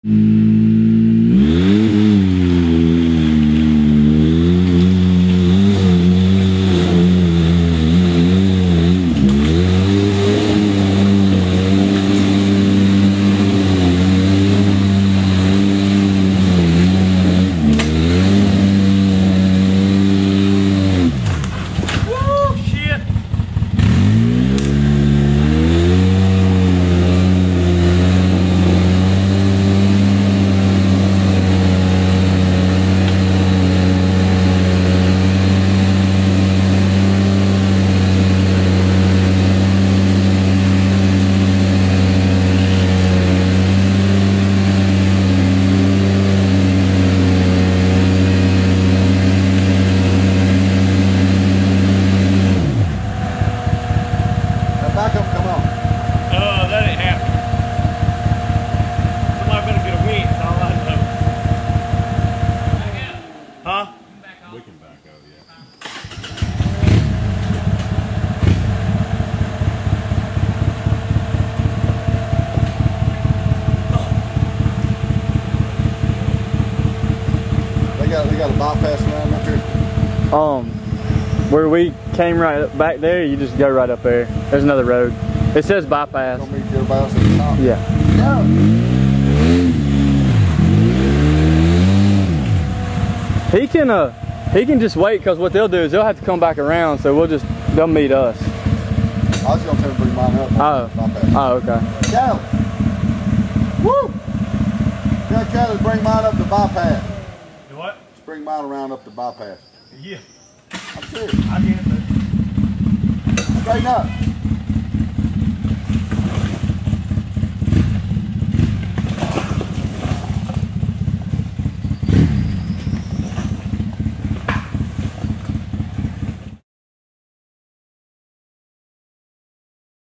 They got a bypass around up here? Where we came right back there, you just go right up there. There's another road. It says bypass. Gonna meet everybody else at the top? Yeah. He can just wait, because what they'll do is they'll have to come back around, so they'll meet us. I was gonna tell him to bring mine up. Oh, okay. Callie! Woo! Tell Callie to bring mine up the bypass. Do what? Just bring mine around up the bypass. Yeah. I'm serious. I get it. Straighten up.